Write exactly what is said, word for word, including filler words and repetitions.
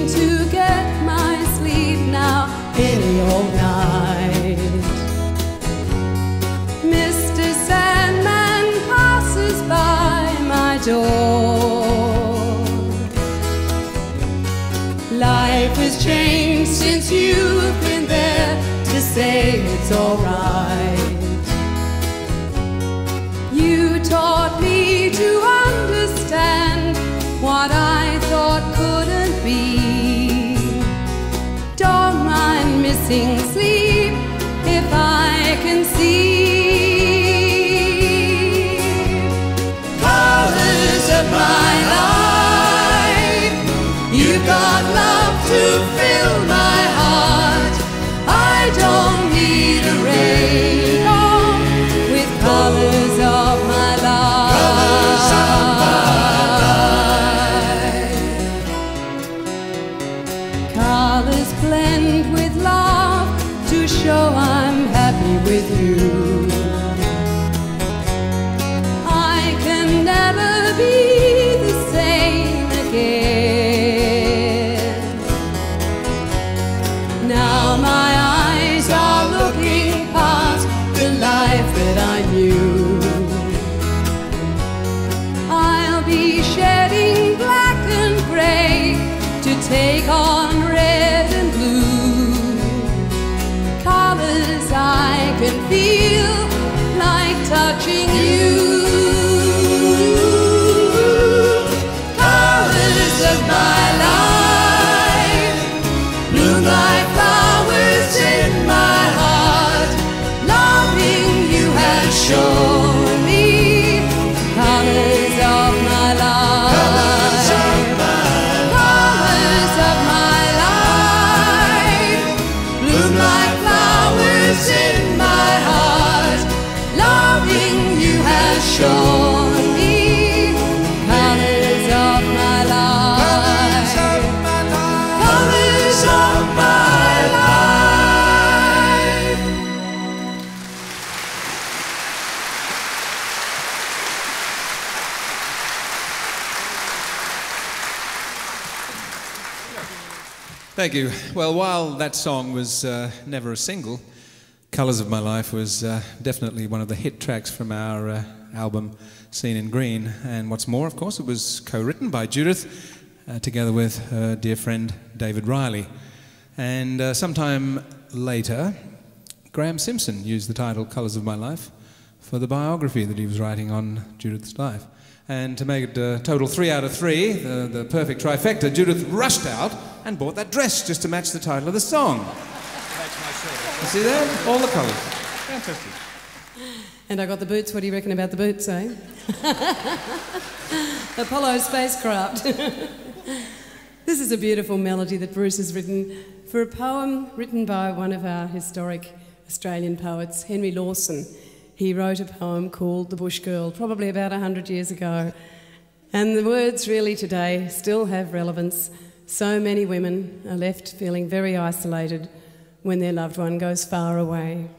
seem to get my sleep now any old night. Mister Sandman passes by my door. Life has changed since you've been there to say it's alright. You taught me to understand what I thought couldn't be. Don't mind missing sleep if I can see colors of my life. You've got love to fill my heart. I don't need a rainbow with colors of my life. Colors of my life. Colors blend with love to show I'm happy with you. I can never be the same again. Now my eyes are looking past the life that I knew. I'll be shedding black and grey to take on red and blue. Colors I can feel like touching you. Colors of my life bloom like flowers in my heart. Loving you has shown me colors of my life. Colors of my life. Colors of my life bloom like flowers in my heart. Loving you has shown me colors of my life. Colors of my life. Thank you. Well, while that song was uh, never a single, Colours of My Life was uh, definitely one of the hit tracks from our uh, album Seen in Green. And what's more, of course, it was co-written by Judith uh, together with her dear friend David Reilly. And uh, sometime later, Graham Simpson used the title Colours of My Life for the biography that he was writing on Judith's life. And to make it a total three out of three, the, the perfect trifecta, Judith rushed out and bought that dress just to match the title of the song. You see that? All the colours. Fantastic. And I got the boots. What do you reckon about the boots, eh? Apollo spacecraft. This is a beautiful melody that Bruce has written for a poem written by one of our historic Australian poets, Henry Lawson. He wrote a poem called The Bush Girl, probably about a hundred years ago. And the words really today still have relevance. So many women are left feeling very isolated when their loved one goes far away.